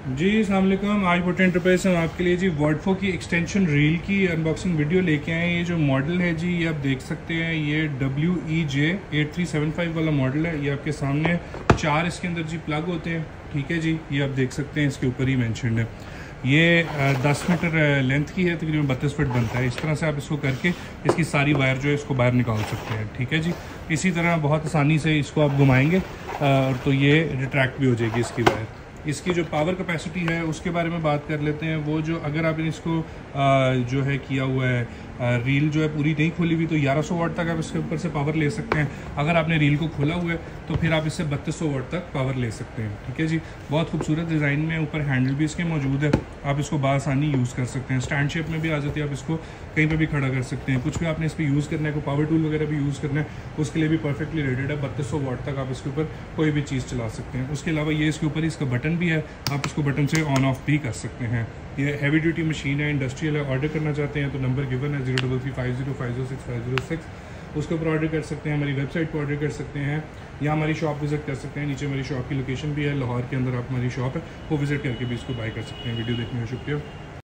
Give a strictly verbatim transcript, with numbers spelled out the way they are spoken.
जी अस्सलाम वालेकुम। आज पोर्ट एंटरप्राइज हम आपके लिए जी वर्डफो की एक्सटेंशन रील की अनबॉक्सिंग वीडियो लेके आए हैं। ये जो मॉडल है जी ये आप देख सकते हैं, ये W E J eight three seven five वाला मॉडल है। ये आपके सामने चार इसके अंदर जी प्लग होते हैं, ठीक है जी। ये आप देख सकते हैं, इसके ऊपर ही मैंशनड है। ये दस मीटर लेंथ की है, तकरीबन बत्तीस फीट बनता है। इस तरह से आप इसको करके इसकी सारी वायर जो है इसको बाहर निकाल सकते हैं, ठीक है जी। इसी तरह बहुत आसानी से इसको आप घुमाएंगे और तो ये रिट्रैक्ट भी हो जाएगी इसकी वायर। इसकी जो पावर कैपेसिटी है उसके बारे में बात कर लेते हैं। वो जो अगर आपने इसको आ, जो है किया हुआ है आ, रील जो है पूरी नहीं खोली हुई तो ग्यारह सौ वाट तक आप इसके ऊपर से पावर ले सकते हैं। अगर आपने रील को खोला हुआ है तो फिर आप इससे बत्तीस सौ वाट तक पावर ले सकते हैं, ठीक है जी। बहुत खूबसूरत डिज़ाइन में, ऊपर हैंडल भी इसके मौजूद है। आप इसको बासानी यूज़ कर सकते हैं, स्टैंड शेप में भी आ जाती है। आप इसको कहीं पर भी खड़ा कर सकते हैं। कुछ भी आपने इस पर यूज़ करना है, कोई पावर टूल वगैरह भी यूज़ करना है, उसके लिए भी परफेक्टली रेटेड है। बत्तीस सौ वाट तक आप इसके ऊपर कोई भी चीज़ चला सकते हैं। उसके अलावा ये इसके ऊपर इसका बटन भी है, आप इसको बटन से ऑन ऑफ भी कर सकते हैं। ये हैवी ड्यूटी मशीन है, इंडस्ट्रियल है। ऑर्डर करना चाहते हैं तो नंबर गिवन है zero double three five zero five zero six five zero six, उसके ऊपर ऑर्डर कर सकते हैं। हमारी वेबसाइट पर ऑर्डर कर सकते हैं या हमारी शॉप विजिट कर सकते हैं। नीचे हमारी शॉप की लोकेशन भी है, लाहौर के अंदर आप हमारी शॉप है, वो विजिट करके भी इसको बाय कर सकते हैं। वीडियो देखने का शुक्रिया।